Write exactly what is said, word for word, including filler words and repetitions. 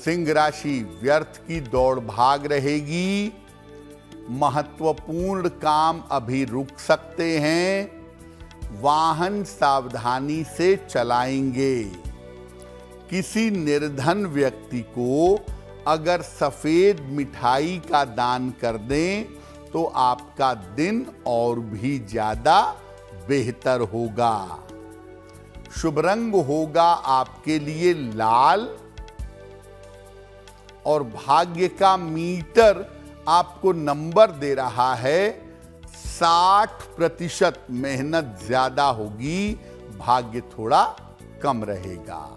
सिंह राशि, व्यर्थ की दौड़ भाग रहेगी। महत्वपूर्ण काम अभी रुक सकते हैं। वाहन सावधानी से चलाएंगे। किसी निर्धन व्यक्ति को अगर सफेद मिठाई का दान कर दें तो आपका दिन और भी ज्यादा बेहतर होगा। शुभ रंग होगा आपके लिए लाल और भाग्य का मीटर आपको नंबर दे रहा है साठ प्रतिशत। मेहनत ज्यादा होगी, भाग्य थोड़ा कम रहेगा।